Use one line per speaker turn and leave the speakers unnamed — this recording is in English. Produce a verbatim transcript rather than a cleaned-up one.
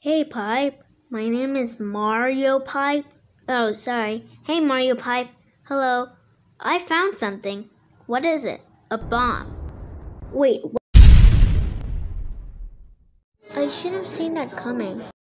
Hey Pipe, my name is Mario Pipe. Oh, sorry. Hey Mario Pipe. Hello. I found something. What is it? A bomb. Wait, what? I should have seen that coming.